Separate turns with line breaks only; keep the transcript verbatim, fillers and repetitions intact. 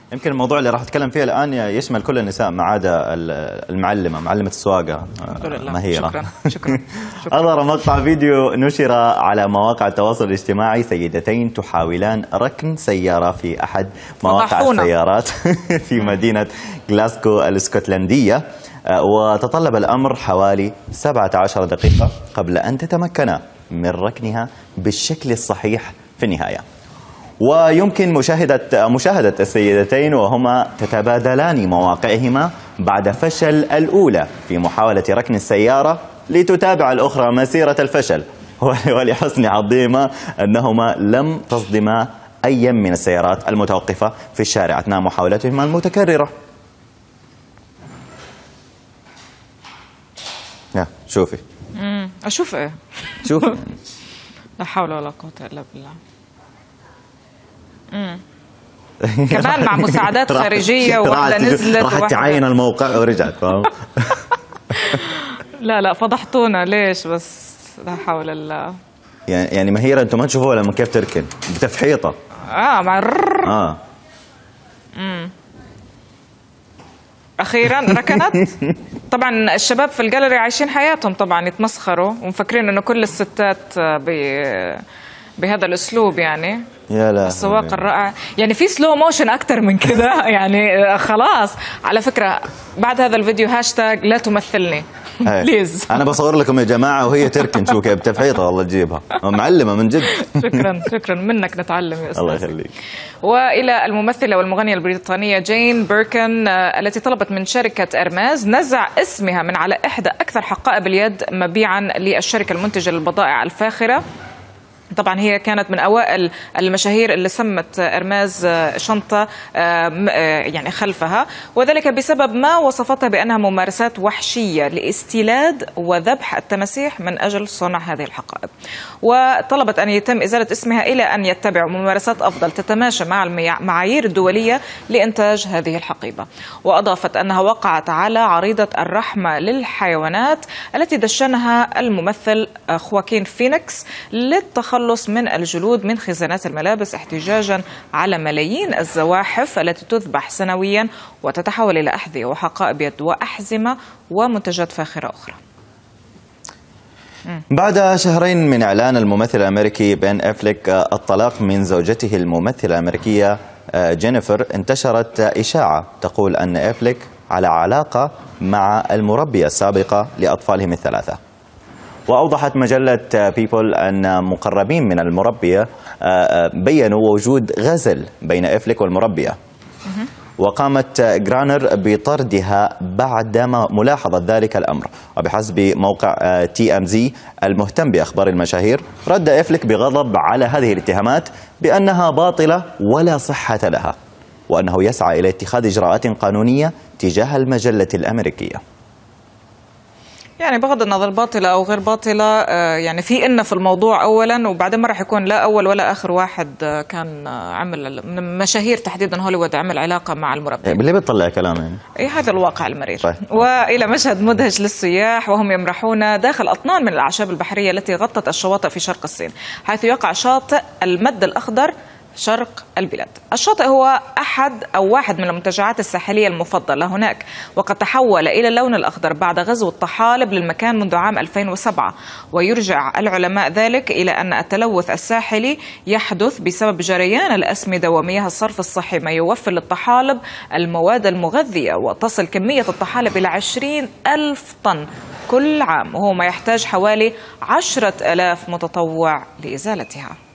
يمكن الموضوع اللي راح اتكلم فيه الان يشمل كل النساء ما عدا المعلمه معلمه السواقه مهيره.
شكرا شكرا, شكرا.
أظهر مقطع فيديو نشر على مواقع التواصل الاجتماعي سيدتين تحاولان ركن سياره في احد مواقع
فضحونا.
السيارات في مدينه غلاسكو الاسكتلنديه، وتطلب الامر حوالي سبعة عشر دقيقه قبل ان تتمكنا من ركنها بالشكل الصحيح في النهايه. ويمكن مشاهدة مشاهدة السيدتين وهما تتبادلان مواقعهما بعد فشل الأولى في محاولة ركن السيارة لتتابع الأخرى مسيرة الفشل، ولحسن حظهما أنهما لم تصدما أي من السيارات المتوقفة في الشارع أثناء محاولتهما المتكررة. يا شوفي.
امم أشوف إيه؟
شوفي.
لا حول ولا قوة إلا بالله. امم كمان مع مساعدات خارجيه وواحده نزلت
راحت تعاين الموقع ورجعت، فاهم؟
لا لا فضحتونا ليش بس؟ لا حول الله.
يعني يعني مهيرة انتم ما تشوفوها لما كيف تركن بتفحيطه.
اه مع الرر.
اه
امم اخيرا ركنت. طبعا الشباب في الجاليري عايشين حياتهم طبعا، يتمسخروا ومفكرين انه كل الستات بي بهذا الاسلوب يعني.
يا لا
السواق الرائع يعني في سلو موشن اكثر من كده يعني خلاص. على فكره بعد هذا الفيديو هاشتاج لا تمثلني بليز.
انا بصور لكم يا جماعه وهي تركن شو كيف بتفحيطها، والله تجيبها معلمه من جد.
شكرا شكرا منك نتعلم يا استاذ.
الله يخليك.
والى الممثله والمغنيه البريطانيه جين بيركن التي طلبت من شركه ارماز نزع اسمها من على احدى اكثر حقائب اليد مبيعا للشركه المنتجه للبضائع الفاخره. طبعا هي كانت من اوائل المشاهير اللي سمت ارماز شنطه يعني خلفها، وذلك بسبب ما وصفتها بانها ممارسات وحشيه لاستيلاد وذبح التماسيح من اجل صنع هذه الحقائب. وطلبت ان يتم ازاله اسمها الى ان يتبعوا ممارسات افضل تتماشى مع المعايير الدوليه لانتاج هذه الحقيبه. واضافت انها وقعت على عريضه الرحمه للحيوانات التي دشنها الممثل خواكين فينيكس للتخلص من الجلود من خزانات الملابس احتجاجا على ملايين الزواحف التي تذبح سنويا وتتحول إلى أحذية وحقائب يد وأحزمة ومنتجات فاخرة أخرى.
بعد شهرين من إعلان الممثل الأمريكي بين أفليك الطلاق من زوجته الممثلة الأمريكية جينيفر، انتشرت إشاعة تقول أن أفليك على علاقة مع المربية السابقة لأطفالهم الثلاثة. وأوضحت مجلة بيبل أن مقربين من المربية بيّنوا وجود غزل بين أفليك والمربية، وقامت جرانر بطردها بعد ملاحظة ذلك الأمر. وبحسب موقع تي أم زي المهتم بأخبار المشاهير، رد أفليك بغضب على هذه الاتهامات بأنها باطلة ولا صحة لها، وأنه يسعى إلى اتخاذ إجراءات قانونية تجاه المجلة الأمريكية.
يعني بغض النظر باطلة أو غير باطلة، يعني في إن في الموضوع أولا، وبعدين ما راح يكون لا أول ولا آخر واحد كان عمل من المشاهير تحديدا هوليوود عمل علاقة مع المربي.
ليه بتطلع كلام يعني؟
إيه هذا الواقع المرير.
طيب.
وإلى مشهد مدهش للسياح وهم يمرحون داخل أطنان من الأعشاب البحرية التي غطت الشواطئ في شرق الصين، حيث يقع شاطئ المد الأخضر شرق البلاد. الشاطئ هو أحد أو واحد من المنتجعات الساحلية المفضلة هناك، وقد تحول إلى اللون الأخضر بعد غزو الطحالب للمكان منذ عام ألفين وسبعة. ويرجع العلماء ذلك إلى أن التلوث الساحلي يحدث بسبب جريان الأسمدة ومياه الصرف الصحي، ما يوفر للطحالب المواد المغذية، وتصل كمية الطحالب إلى عشرين ألف طن كل عام، وهو ما يحتاج حوالي عشرة آلاف متطوع لإزالتها.